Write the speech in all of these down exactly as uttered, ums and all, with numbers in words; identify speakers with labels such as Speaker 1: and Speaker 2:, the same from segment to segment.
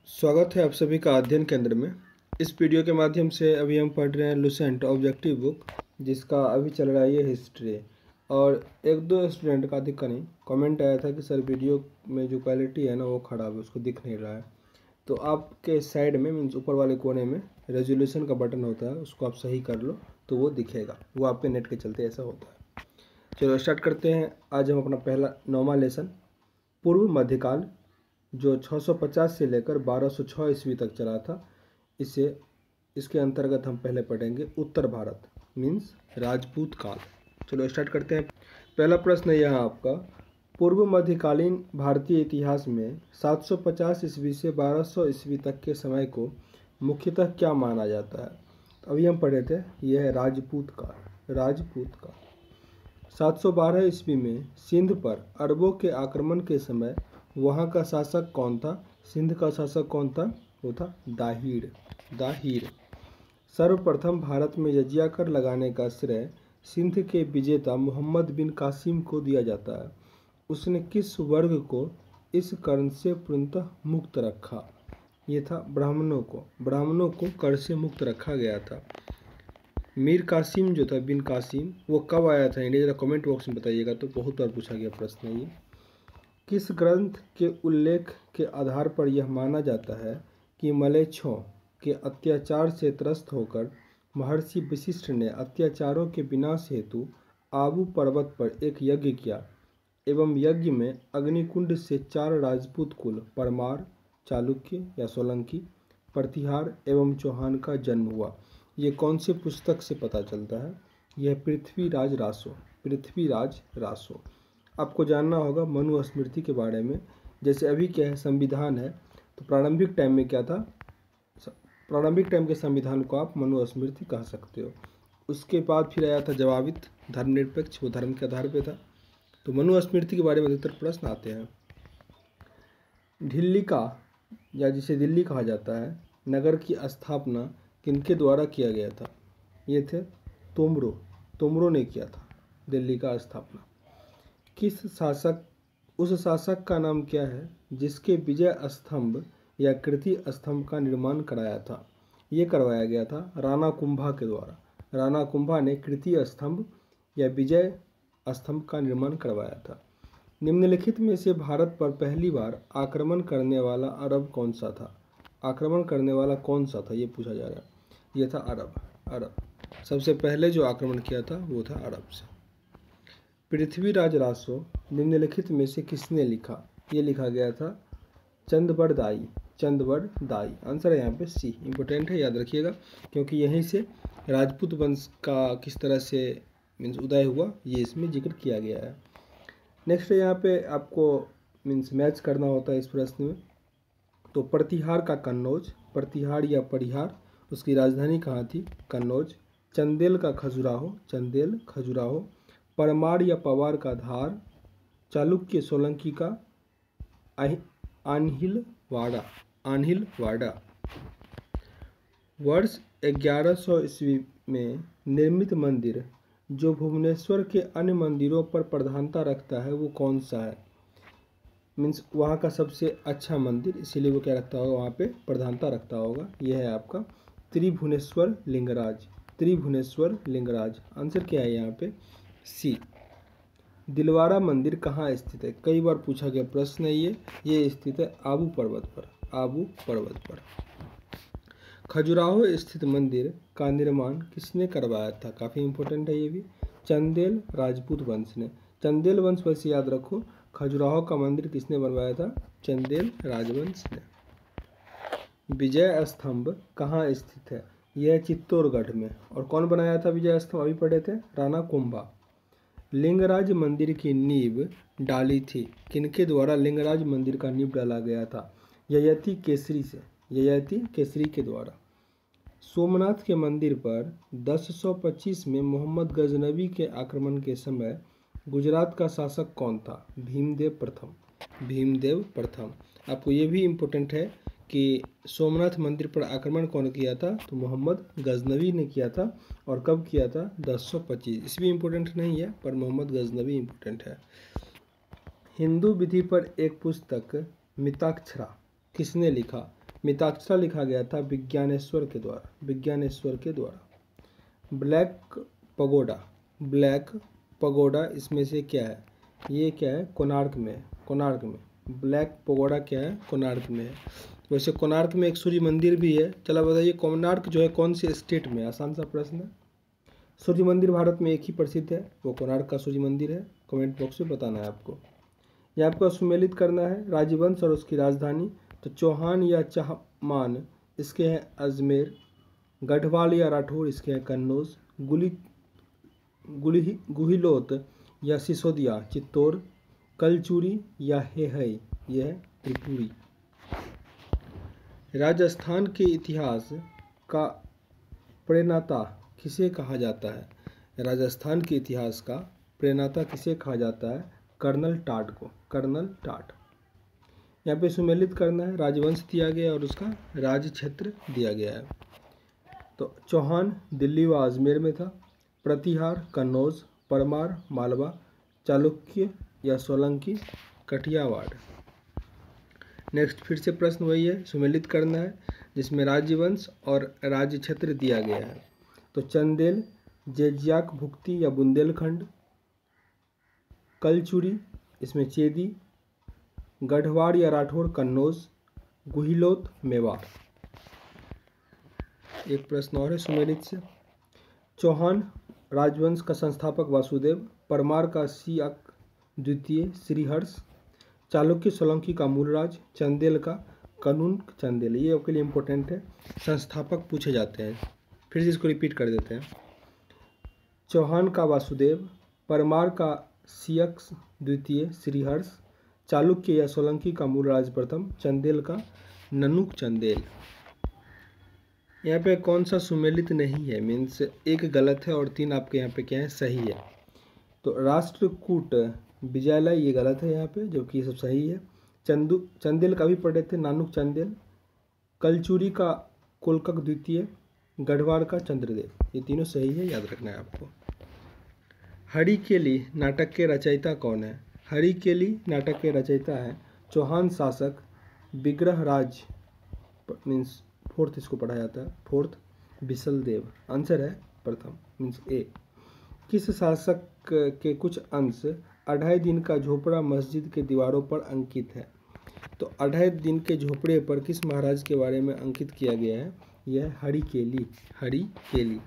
Speaker 1: स्वागत है आप सभी का अध्ययन केंद्र में। इस वीडियो के माध्यम से अभी हम पढ़ रहे हैं लुसेंट ऑब्जेक्टिव बुक, जिसका अभी चल रहा है ये हिस्ट्री। और एक दो स्टूडेंट का दिक्कत नहीं, कमेंट आया था कि सर वीडियो में जो क्वालिटी है ना वो ख़राब है, उसको दिख नहीं रहा है। तो आपके साइड में मीन्स ऊपर वाले कोने में रेजोल्यूशन का बटन होता है, उसको आप सही कर लो तो वो दिखेगा। वो आपके नेट के चलते ऐसा होता है। चलो स्टार्ट करते हैं। आज हम अपना पहला नौवां लेसन पूर्व मध्यकाल, जो छह सौ पचास से लेकर बारह सौ छह ईस्वी तक चला था, इसे इसके अंतर्गत हम पहले पढ़ेंगे उत्तर भारत मीन्स राजपूत काल। चलो स्टार्ट करते हैं। पहला प्रश्न है यहाँ आपका, पूर्व मध्यकालीन भारतीय इतिहास में सात सौ पचास ईस्वी से बारह सौ ईस्वी तक के समय को मुख्यतः क्या माना जाता है? तो अभी हम पढ़े थे, यह है राजपूत काल। राजपूत काल सात सौ बारह ईस्वी में सिंध पर अरबों के आक्रमण के समय वहाँ का शासक कौन था? सिंध का शासक कौन था? वो था दाहिर। दाहिर सर्वप्रथम भारत में जजिया कर लगाने का श्रेय सिंध के विजेता मोहम्मद बिन कासिम को दिया जाता है। उसने किस वर्ग को इस कर से पूर्णतः मुक्त रखा? ये था ब्राह्मणों को। ब्राह्मणों को कर से मुक्त रखा गया था। मीर कासिम जो था, बिन कासिम, वो कब आया था इंडिया? जरा कमेंट बॉक्स में बताइएगा, तो बहुत बार पूछा गया प्रश्न है ये। किस ग्रंथ के उल्लेख के आधार पर यह माना जाता है कि मलेच्छों के अत्याचार से त्रस्त होकर महर्षि वशिष्ठ ने अत्याचारों के विनाश हेतु आबू पर्वत पर एक यज्ञ किया एवं यज्ञ में अग्निकुंड से चार राजपूत कुल परमार, चालुक्य या सोलंकी, प्रतिहार एवं चौहान का जन्म हुआ? ये कौन सी पुस्तक से पता चलता है? यह पृथ्वीराज रासो। पृथ्वीराज रासो। आपको जानना होगा मनुस्मृति के बारे में। जैसे अभी क्या है, संविधान है, तो प्रारंभिक टाइम में क्या था? प्रारंभिक टाइम के संविधान को आप मनुस्मृति कह सकते हो। उसके बाद फिर आया था जवाबित धर्मनिरपेक्ष, वो धर्म के आधार पे था। तो मनुस्मृति के बारे में अधिकतर प्रश्न आते हैं। ढिल्ली का, या जिसे दिल्ली कहा जाता है, नगर की स्थापना किनके द्वारा किया गया था? ये थे तोमरो। तोमरो ने किया था दिल्ली का स्थापना। किस शासक उस शासक का नाम क्या है जिसके विजय स्तंभ या कृति स्तंभ का निर्माण कराया था? ये करवाया गया था राणा कुंभा के द्वारा। राणा कुंभा ने कृति स्तंभ या विजय स्तंभ का निर्माण करवाया था। निम्नलिखित में से भारत पर पहली बार आक्रमण करने वाला अरब कौन सा था? आक्रमण करने वाला कौन सा था, ये पूछा जा रहा है। ये था अरब। अरब सबसे पहले जो आक्रमण किया था वो था अरब से। पृथ्वीराज रासो निम्नलिखित में से किसने लिखा? ये लिखा गया था चंदबरदाई। चंदबरदाई आंसर है यहाँ पे सी। इम्पोर्टेंट है, याद रखिएगा, क्योंकि यहीं से राजपूत वंश का किस तरह से मीन्स उदय हुआ ये इसमें जिक्र किया गया है। नेक्स्ट यहाँ पे आपको मीन्स मैच करना होता है इस प्रश्न में। तो प्रतिहार का कन्नौज, प्रतिहार या परिहार, उसकी राजधानी कहाँ थी? कन्नौज। चंदेल का खजुराहो, चंदेल खजुराहो। परमार या पवार का धार। चालुक्य सोलंकी का आन्हिलवाड़ा, आन्हिलवाड़ा। वर्ष ग्यारह सौ ईस्वी में निर्मित मंदिर जो भुवनेश्वर के अन्य मंदिरों पर प्रधानता रखता है वो कौन सा है? मीन्स वहाँ का सबसे अच्छा मंदिर, इसीलिए वो क्या रखता होगा? वहाँ पे प्रधानता रखता होगा। यह है आपका त्रिभुवनेश्वर लिंगराज। त्रिभुवनेश्वर लिंगराज। आंसर क्या है यहाँ पे? सी। दिलवारा मंदिर कहाँ स्थित है? कई बार पूछा गया प्रश्न है ये। ये स्थित है आबू पर्वत पर। आबू पर्वत पर। खजुराहो स्थित मंदिर का निर्माण किसने करवाया था? काफ़ी इंपॉर्टेंट है ये भी। चंदेल राजपूत वंश ने। चंदेल वंश वैसे याद रखो। खजुराहो का मंदिर किसने बनवाया था? चंदेल राजवंश ने। विजय स्तंभ कहाँ स्थित है? यह चित्तौड़गढ़ में। और कौन बनाया था विजय स्तंभ? अभी पढ़े थे, राणा कुंभा। लिंगराज मंदिर की नींव डाली थी किनके द्वारा? लिंगराज मंदिर का नींव डाला गया था ययाति केसरी से। ययाति केसरी के द्वारा। सोमनाथ के मंदिर पर दस सौ पच्चीस में मोहम्मद गजनवी के आक्रमण के समय गुजरात का शासक कौन था? भीमदेव प्रथम। भीमदेव प्रथम। आपको ये भी इम्पोर्टेंट है कि सोमनाथ मंदिर पर आक्रमण कौन किया था? तो मोहम्मद गजनवी ने किया था। और कब किया था? दस सौ पच्चीस। इसमें इम्पोर्टेंट नहीं है, पर मोहम्मद गजनवी इम्पोर्टेंट है। हिंदू विधि पर एक पुस्तक मिताक्षरा किसने लिखा? मिताक्षरा लिखा गया था विज्ञानेश्वर के द्वारा, विज्ञानेश्वर के द्वारा। ब्लैक पगोडा, ब्लैक पगोडा इसमें से क्या है? ये क्या है? कोणार्क में, कोणार्क में ब्लैक पगोडा क्या है? कोणार्क में है। वैसे कोणार्क में एक सूर्य मंदिर भी है। चलो बताइए कोणार्क जो है कौन से स्टेट में? आसान सा प्रश्न है। सूर्य मंदिर भारत में एक ही प्रसिद्ध है, वो कोणार्क का सूर्य मंदिर है। कमेंट बॉक्स में बताना है आपको। ये आपको सुमेलित करना है राजवंश और उसकी राजधानी। तो चौहान या चाहमान इसके हैं अजमेर, गढ़वाल या राठौर इसके हैं कन्नौज, गुली गुली गुहिलोत या सिसोदिया चित्तौड़, कलचुरी या हेहई यह है त्रिपुरी। राजस्थान के इतिहास का प्रणेता किसे कहा जाता है? राजस्थान के इतिहास का प्रणेता किसे कहा जाता है? कर्नल टाट को, कर्नल टाट। यहाँ पे सुमेलित करना है, राजवंश दिया गया और उसका राज्य क्षेत्र दिया गया है। तो चौहान दिल्ली व अजमेर में था, प्रतिहार कन्नौज, परमार मालवा, चालुक्य या सोलंकी कठियावाड़। नेक्स्ट फिर से प्रश्न वही है, सुमेलित करना है जिसमें राज्यवंश और राज्य क्षेत्र दिया गया है। तो चंदेल, जेजियाक भुक्ति या बुंदेलखंड, कलचुरी इसमें चेदी, गढ़वाड़ या राठौर कन्नौज, गुहिलोत मेवाड़। एक प्रश्न और है सुमेलित से। चौहान राजवंश का संस्थापक वासुदेव, परमार का सियाक द्वितीय श्रीहर्ष, चालुक्य सोलंकी का मूलराज, चंदेल का कानून चंदेल। ये आपके लिए इम्पोर्टेंट है, संस्थापक पूछे जाते हैं। फिर से इसको रिपीट कर देते हैं। चौहान का वासुदेव, परमार का सियक द्वितीय श्रीहर्ष, चालुक्य या सोलंकी का मूलराज प्रथम, चंदेल का ननुक चंदेल। यहाँ पे कौन सा सुमेलित नहीं है? मीन्स एक गलत है और तीन आपके यहाँ पे क्या है? सही है। तो राष्ट्रकूट विजयालय ये गलत है यहाँ पे, जो कि सब सही है। चंदू चंदेल का भी पढ़े थे, नानुक चंदेल। कलचुरी का कोलकक द्वितीय, गढ़वाड़ का चंद्रदेव। ये तीनों सही है, याद रखना है आपको। हरिकेली नाटक के रचयिता कौन है? हरिकेली नाटक के रचयिता है चौहान शासक विग्रहराज, मीन्स फोर्थ इसको पढ़ा जाता है, फोर्थ बिसल देव। आंसर है प्रथम मीन्स ए। किस शासक के कुछ अंश अढ़ाई दिन का झोपड़ा मस्जिद के दीवारों पर अंकित है? तो अढ़ाई दिन के झोपड़े पर किस महाराज के बारे में अंकित किया गया है? यह हरिकेली, हरिकेली।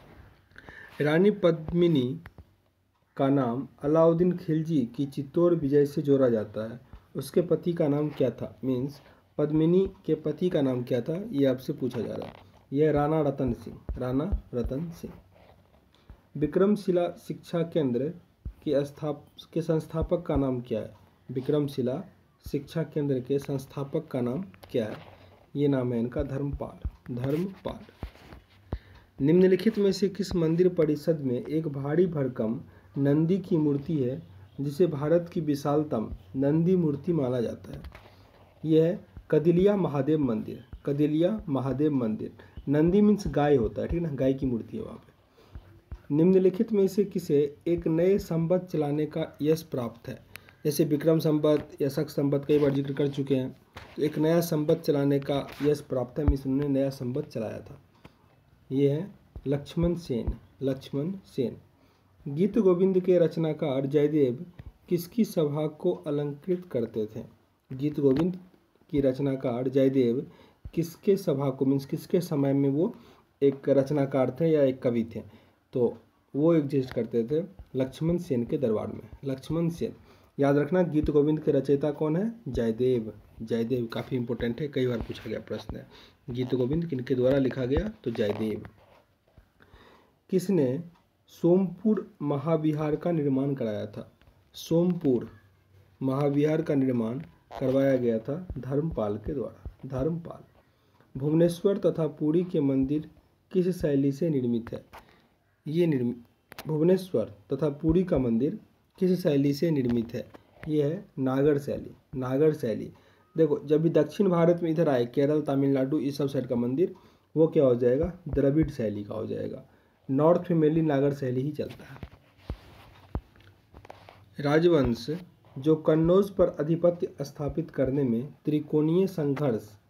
Speaker 1: रानी पद्मिनी का नाम अलाउद्दीन खिलजी की चित्तौड़ विजय से जोड़ा जाता है। उसके पति का नाम क्या था? मीन्स पद्मिनी के पति का नाम क्या था, ये आपसे पूछा जा रहा है। यह राणा रतन सिंह, राणा रतन सिंह। विक्रमशिला शिक्षा केंद्र के स्थाप के संस्थापक का नाम क्या है? विक्रमशिला शिक्षा केंद्र के संस्थापक का नाम क्या है? ये नाम है इनका धर्मपाल, धर्मपाल। निम्नलिखित में से किस मंदिर परिषद में एक भारी भरकम नंदी की मूर्ति है जिसे भारत की विशालतम नंदी मूर्ति माना जाता है? यह है कदिलिया महादेव मंदिर, कदिलिया महादेव मंदिर। नंदी मीन्स गाय होता है, ठीक ना, गाय की मूर्ति है वहाँ पे। निम्नलिखित में से किसे एक नए संवत चलाने का यश प्राप्त है? जैसे विक्रम संवत या शक संवत कई बार जिक्र कर चुके हैं, तो एक नया संवत चलाने का यश प्राप्त है, मीन्स उन्होंने नया संवत चलाया था। ये है लक्ष्मण सेन, लक्ष्मण सेन। गीत गोविंद के रचनाकार जयदेव किसकी सभा को अलंकृत करते थे? गीत गोविंद की रचनाकार जयदेव किसके सभा को, मीन्स किसके समय में वो एक रचनाकार थे या एक कवि थे? तो वो एग्जिस्ट करते थे लक्ष्मण सेन के दरबार में, लक्ष्मण सेन। याद रखना गीत गोविंद के रचयिता कौन है? जयदेव, जयदेव काफ़ी इंपॉर्टेंट है, कई बार पूछा गया प्रश्न है। गीत गोविंद किनके द्वारा लिखा गया? तो जयदेव। किसने सोमपुर महाविहार का निर्माण कराया था? सोमपुर महाविहार का निर्माण करवाया गया था धर्मपाल के द्वारा, धर्मपाल। भुवनेश्वर तथा पुरी के मंदिर किस शैली से निर्मित है? ये निर्मित भुवनेश्वर तथा पुरी का मंदिर किस शैली से निर्मित है? ये है नागर शैली, नागर शैली। देखो जब भी दक्षिण भारत में इधर आए, केरल तमिलनाडु इस सब साइड का मंदिर, वो क्या हो जाएगा? द्रविड़ शैली का हो जाएगा। नॉर्थ में मेनली नागर शैली ही चलता है। राजवंश जो कन्नौज पर आधिपत्य स्थापित करने में त्रिकोणीय संघर्ष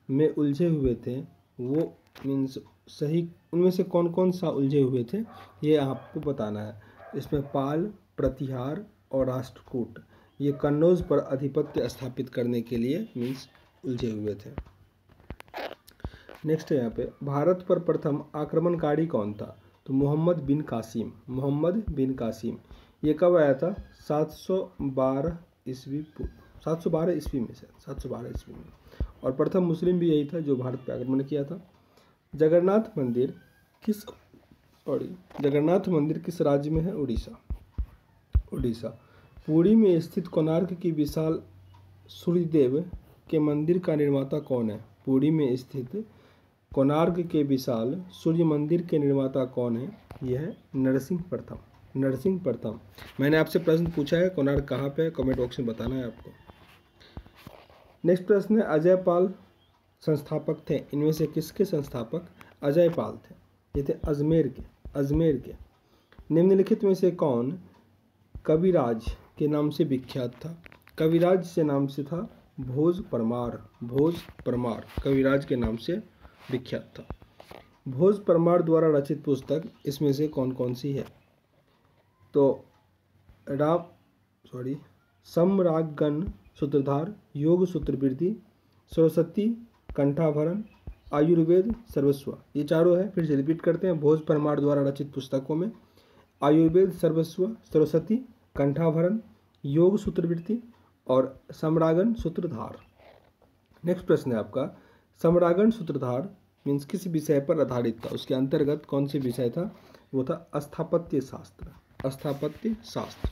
Speaker 1: में उलझे हुए थे वो मीन्स सही उनमें से कौन कौन सा उलझे हुए थे ये आपको बताना है। इसमें पाल, प्रतिहार और राष्ट्रकूट ये कन्नौज पर आधिपत्य स्थापित करने के लिए मीन्स उलझे हुए थे। नेक्स्ट है यहाँ पे, भारत पर प्रथम आक्रमणकारी कौन था? तो मोहम्मद बिन कासिम। मोहम्मद बिन कासिम ये कब आया था? सात सौ बारह ईस्वी सात सौ बारह ईस्वी में से सात सौ बारह ईस्वी में। और प्रथम मुस्लिम भी यही था जो भारत पर आक्रमण किया था। जगन्नाथ मंदिर किस सॉरी जगन्नाथ मंदिर किस राज्य में है? उड़ीसा। उड़ीसा। पुरी में स्थित कोणार्क की विशाल सूर्यदेव के मंदिर का निर्माता कौन है? पुरी में स्थित कोणार्क के विशाल सूर्य मंदिर के निर्माता कौन है? यह है नरसिंह प्रथम। नरसिंह प्रथम। मैंने आपसे प्रश्न पूछा है कोणार्क कहाँ पे है, कमेंट बॉक्स में बताना है आपको। नेक्स्ट प्रश्न है, अजय पाल संस्थापक थे, इनमें से किसके संस्थापक अजय पाल थे? ये थे अजमेर के। अजमेर के। निम्नलिखित में से कौन कविराज के नाम से विख्यात था? कविराज से नाम से था भोज परमार। भोज परमार कविराज के नाम से विख्यात था। भोज परमार द्वारा रचित पुस्तक इसमें से कौन कौन सी है? तो राम सॉरी समरागगण सूत्रधार, योग सूत्रवृत्ति, सरस्वती कंठाभरण, आयुर्वेद सर्वस्व, ये चारों है। फिर से रिपीट करते हैं। भोज परमार द्वारा रचित पुस्तकों में आयुर्वेद सर्वस्व, सरस्वती कंठाभरण, योग सूत्रवृत्ति और समरागन सूत्रधार। नेक्स्ट प्रश्न है आपका, समरागन सूत्रधार मीन्स किस विषय पर आधारित था? उसके अंतर्गत कौन से विषय था? वो था स्थापत्य शास्त्र। स्थापत्य शास्त्र।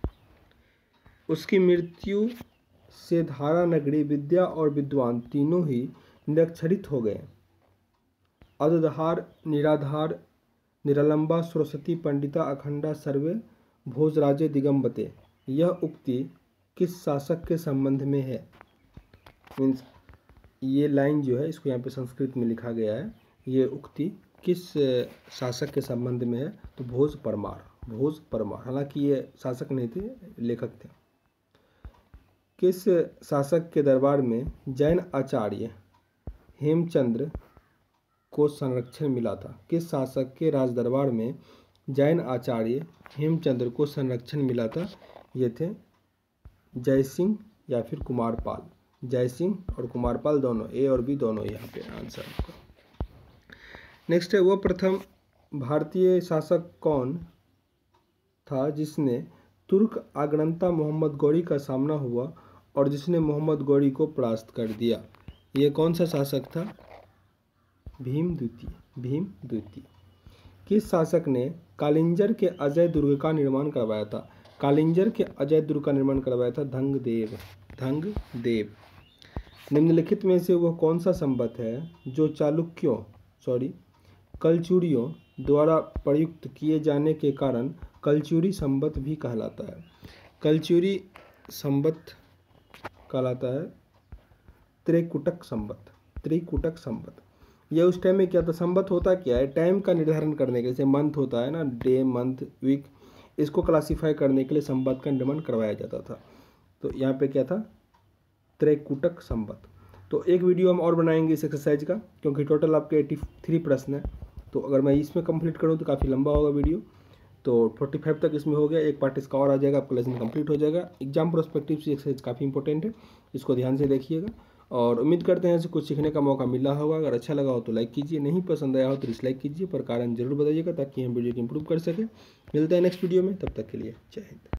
Speaker 1: उसकी मृत्यु से धारा नगरी विद्या और विद्वान तीनों ही निरक्षरित हो गए। अदधार, निराधार, निरालंबा, सरस्वती पंडिता अखंडा सर्वे भोजराजे दिगंबते, यह उक्ति किस शासक के संबंध में है? मीन्स ये लाइन जो है इसको यहाँ पे संस्कृत में लिखा गया है। ये उक्ति किस शासक के संबंध में है? तो भोज परमार। भोज परमार। हालांकि ये शासक नहीं थे, लेखक थे। किस शासक के दरबार में जैन आचार्य हेमचंद्र को संरक्षण मिला था? किस शासक के राज दरबार में जैन आचार्य हेमचंद्र को संरक्षण मिला था? ये थे जयसिंह या फिर कुमारपाल। जयसिंह और कुमारपाल दोनों, ए और बी दोनों यहाँ पे आंसर है। नेक्स्ट है, वो प्रथम भारतीय शासक कौन था जिसने तुर्क आगनता मोहम्मद गौरी का सामना हुआ और जिसने मोहम्मद गौरी को परास्त कर दिया? ये कौन सा शासक था? भीम द्वितीय। भीम द्वितीय। किस शासक ने कालिंजर के अजय दुर्ग का निर्माण करवाया था? कालिंजर के अजय दुर्ग का निर्माण करवाया था धंगदेव। धंगदेव। निम्नलिखित में से वह कौन सा संबत है जो चालुक्यों सॉरी कलचुरियों द्वारा प्रयुक्त किए जाने के कारण कलचुरी संबत भी कहलाता है? कलचुरी संबत कहलाता है त्रिकुटक संबत। त्रिकुटक संबत। यह उस टाइम में क्या था? संबत होता क्या है? टाइम का निर्धारण करने के, जैसे मंथ होता है ना, डे, मंथ, वीक, इसको क्लासीफाई करने के लिए संबत का निर्माण करवाया जाता था। तो यहाँ पे क्या था? त्रिकुटक संबत। तो एक वीडियो हम और बनाएंगे इस एक्सरसाइज का, क्योंकि टोटल आपके तिरासी प्रश्न है। तो अगर मैं इसमें कंप्लीट करूँ तो काफ़ी लंबा होगा वीडियो। तो पैंतालीस तक इसमें हो गया, एक पार्ट इसका और आ जाएगा, आपका लेसन कंप्लीट हो जाएगा। एग्जाम प्रोस्पेक्टिव से एक्सरसाइज काफ़ी इंपॉर्टेंट है, इसको ध्यान से देखिएगा। और उम्मीद करते हैं इससे कुछ सीखने का मौका मिला होगा। अगर अच्छा लगा हो तो लाइक कीजिए, नहीं पसंद आया हो तो डिसलाइक कीजिए, पर कारण जरूर बताइएगा ताकि हम वीडियो को इंप्रूव कर सकें। मिलते हैं नेक्स्ट वीडियो में, तब तक के लिए जय हिंद।